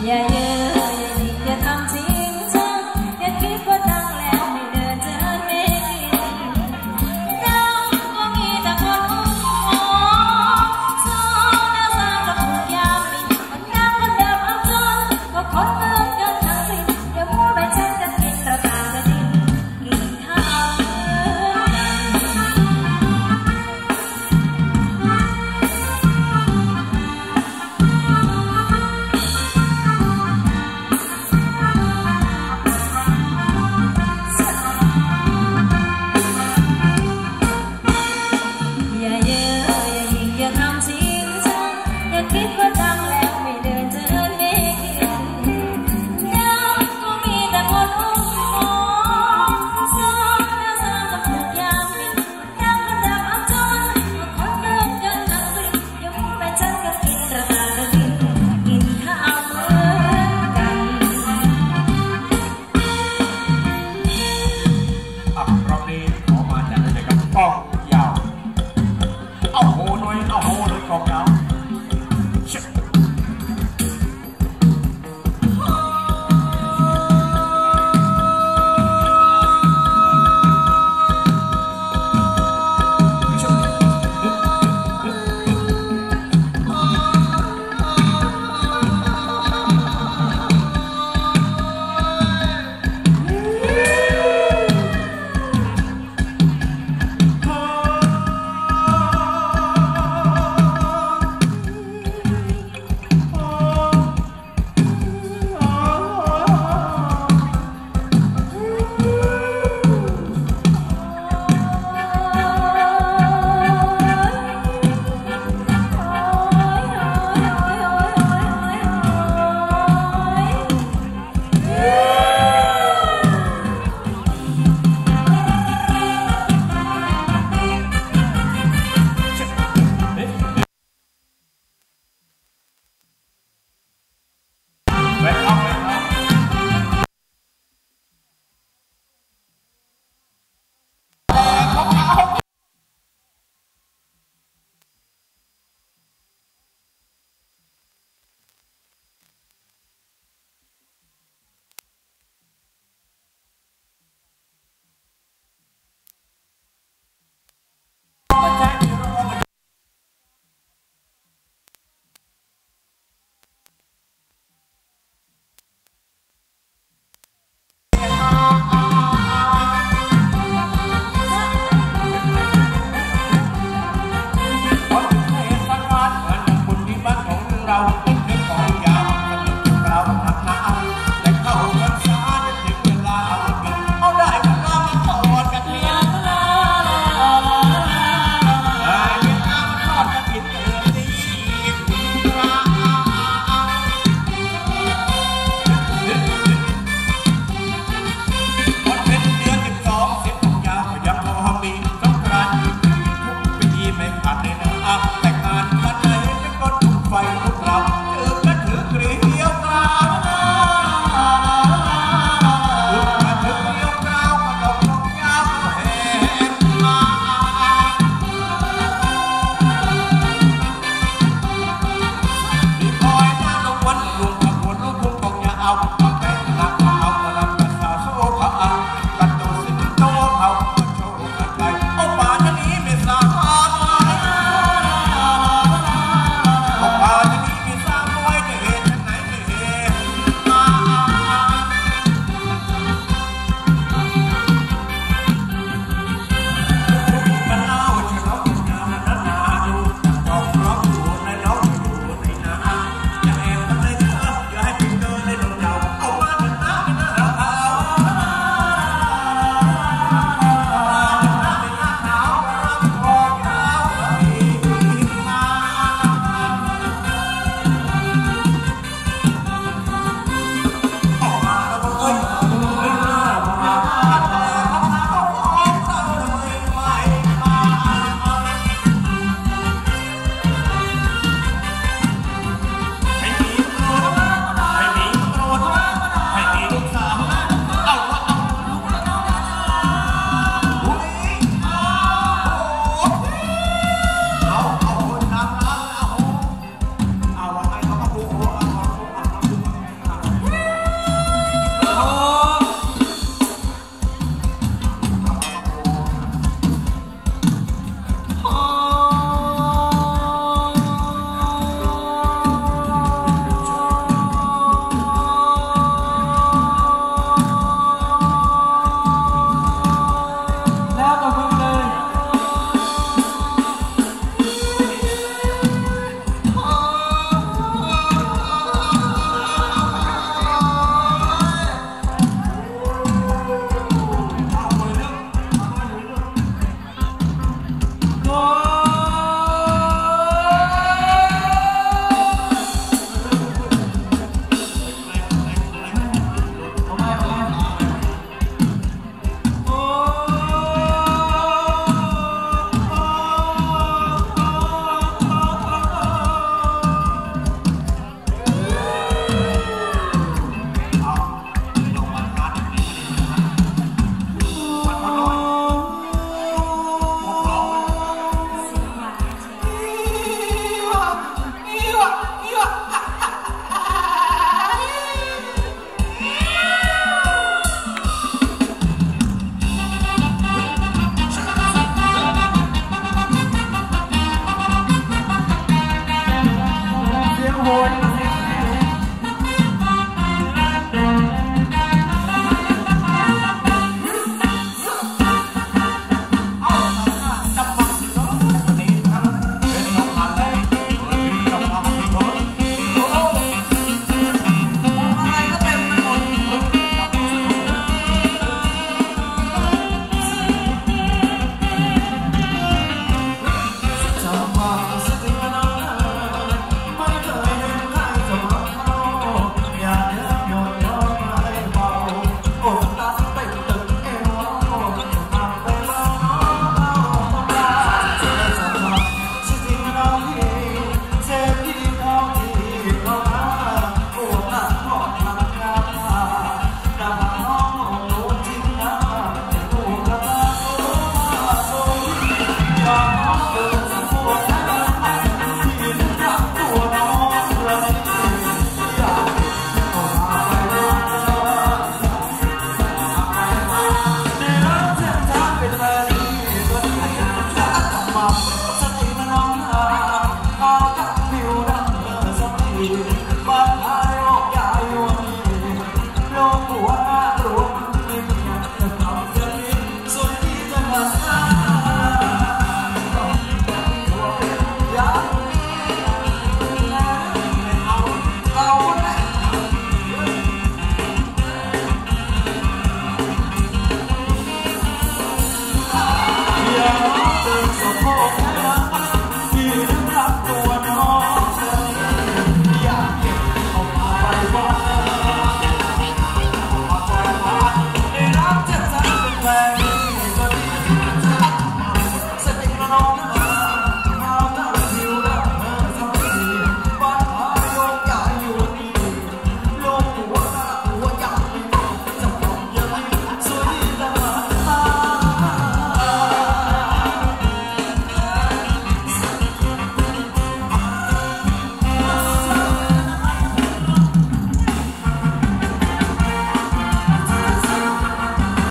อย่าเยอะอย่าหยิกอย่าทำจริงจังอย่าคิดว่าดังแล้วไม่เดินจะไม่กินดังก็มีแต่คนอุ้มหอโซน่าสาวกับผู้ยามมีคนดังคนเดิมเอาจนก็คนเมืองกันทั้งสิ้นอย่ามัวไปแช่งกันกินเราต่างกันกินข้าวคิดว่าดังแล้วไม่เดินจะเดินไม่กินดังก็มีแต่คนอุ้มหอโซน่าสาวกับผู้ยามมีดังก็ดังเอาจนก็คนเดิมกันทั้งสิ้นอย่ามัวไปฉันก็กินเราต่างกันกินข้าวเหมือนกันรอบนี้ขอมาจากไหนครับกองยาวเอาโหหน่อยเอาโหเลยกองยาวแต่งงานกันไหนก็ทุกไฟทุกเราคน